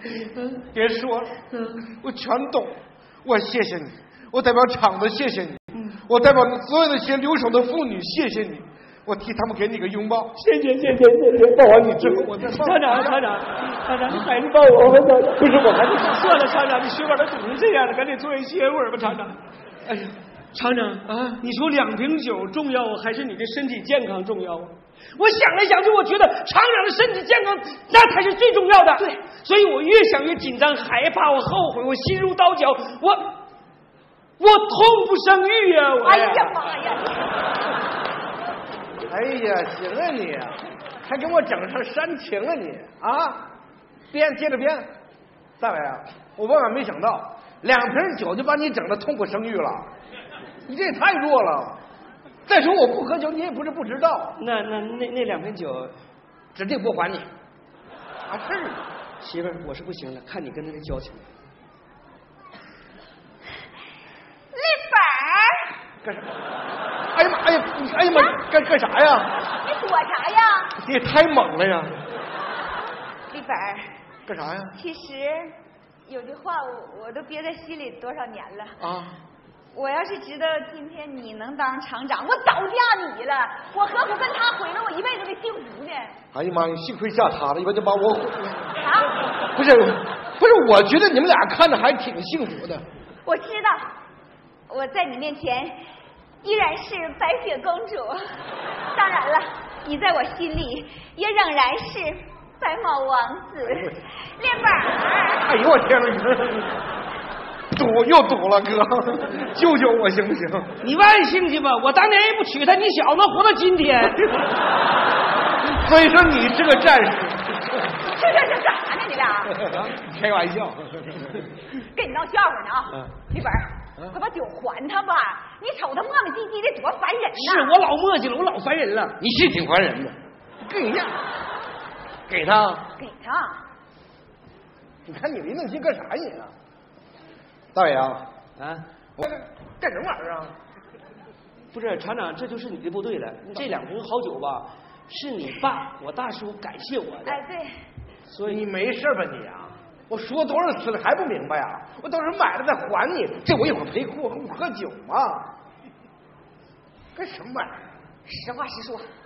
别说了，我全懂。我谢谢你，我代表厂子谢谢你，我代表所有的些留守的妇女谢谢你。我替他们给你个拥抱， 谢谢。抱完你之后，我再抱。厂长，你还是抱我吧，厂长。不是，我还是算了，厂长，你血管都堵成这样了，赶紧做一歇会儿吧，厂长。哎呀，厂长啊，你说2瓶酒重要还是你的身体健康重要啊？我想来想去，我觉得厂长的身体健康那才是最重要的。对，所以我越想越紧张、害怕，我后悔，我心如刀绞，我痛不生育呀！ 哎呀妈呀！ 哎呀，行啊你，还给我整成煽情了你啊！接着编。大伟啊，我万万没想到2瓶酒就把你整的痛不生育了，你这也太弱了。再说我不喝酒，你也不是不知道。 那2瓶酒， 指定不还你。啊是， 媳妇儿，我是不行了，看你跟他的交情。 立本干啥？哎呀妈，干啥呀？ 你躲啥呀？ 你也太猛了呀！ 立本干啥呀？ 其实有句话我都憋在心里多少年了啊！ 我要是知道今天你能当厂长，我早嫁你了。我何苦跟他毁了我一辈子的幸福呢？ 哎呀妈呀，幸亏嫁他了，要不然就把我毁了。 啊？ 不是，我觉得你们俩看着还挺幸福的。 我知道，我在你面前依然是白雪公主，当然了，你在我心里也仍然是白马王子。列本儿。 哎呦我天哪，你这又赌了，哥，救救我行不行？ 你万幸去吧，我当年也不娶她，你小子活到今天。 所以说你是个战士。 这干啥呢你俩？ 开玩笑。 跟你闹笑话呢啊！立本儿，快把酒还他吧！你瞅他磨磨唧唧的，多烦人呐！ 是我老磨叽了，我老烦人了。 你是挺烦人的。给呀，给他。 给他。 你看你离那劲干啥你啊？大伟啊，我干什么玩意儿啊？ 不是厂长，这就是你的部队了。这2瓶好酒吧，是你爸我大叔感谢我的。 哎，对。 所以你没事吧你啊？我说多少次了还不明白啊？我等时买了再还你，这我一会儿陪客户喝酒嘛。干什么玩意儿？ 实话实说，